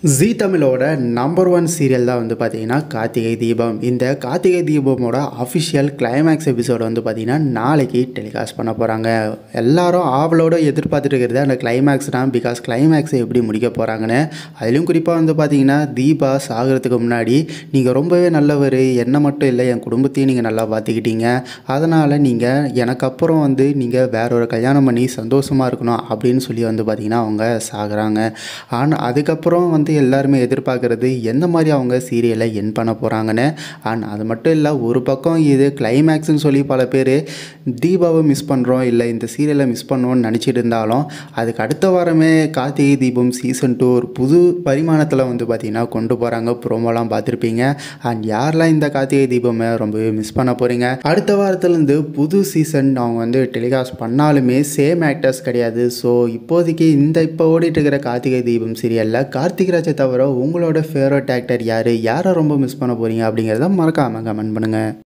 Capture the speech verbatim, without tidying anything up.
ஜீ தமிழோட number one serial தான் வந்து பார்த்தீங்கன்னா கார்த்திகை தீபம். இந்த கார்த்திகை தீபமோட அஃபிஷியல் கிளைமேக்ஸ் எபிசோடு வந்து பார்த்தீங்கன்னா நாளைக்கு டெலிகாஸ்ட் பண்ண போகிறாங்க. எல்லாரும் ஆவலோடு எதிர்பார்த்துட்டு இருக்கிறது அந்த கிளைமேக்ஸ் தான். பிகாஸ் கிளைமேக்ஸை எப்படி முடிக்க போகிறாங்கன்னு, அதிலும் குறிப்பாக வந்து பார்த்தீங்கன்னா தீபா சாகிறதுக்கு முன்னாடி நீங்கள் ரொம்பவே நல்லவர், என்னை மட்டும் இல்லை என் குடும்பத்தையும் நீங்கள் நல்லா பார்த்துக்கிட்டீங்க, அதனால் நீங்கள் எனக்கு அப்புறம் வந்து நீங்கள் வேற ஒரு கல்யாணம் பண்ணி சந்தோஷமாக இருக்கணும் அப்படின்னு சொல்லி வந்து பார்த்தீங்கன்னா அவங்க சாகுறாங்க. ஆனால் அதுக்கப்புறம் வந்து எல்லாருமே எதிர்பார்க்குறது எந்த மாதிரி அவங்க சீரியலை என் பண்ண போகிறாங்கன்னு. அண்ட் அது மட்டும் இல்லை, ஒரு பக்கம் இது கிளைமேக்ஸ்னு சொல்லி பல பேர் தீபாவை மிஸ் பண்ணுறோம், இல்லை இந்த சீரியலை மிஸ் பண்ணுவோன்னு நினச்சிட்டு இருந்தாலும் அதுக்கு அடுத்த வாரமே கார்த்திகை தீபம் சீசன் டூ ஒரு புது பரிமாணத்தில் வந்து பார்த்திங்கன்னா கொண்டு போகிறாங்க. ப்ரோமோலாம் பார்த்துருப்பீங்க. அண்ட் யாரெல்லாம் இந்த கார்த்திகை தீபமை ரொம்பவே மிஸ் பண்ண போகிறீங்க. அடுத்த வாரத்துலேருந்து புது சீசன் அவங்க வந்து டெலிகாஸ்ட் பண்ணாலுமே சேம் ஆக்டர்ஸ் கிடையாது. ஸோ இப்போதைக்கு இந்த இப்போ ஓடிட்டு இருக்கிற கார்த்திகை தீபம் சீரியலில் கார்த்திக் ராஜை தவிர உங்களோட ஃபேவரட் ஆக்டர் யார், யாரை ரொம்ப மிஸ் பண்ண போகிறீங்க அப்படிங்கிறத மறக்காமல் கமெண்ட் பண்ணுங்கள்.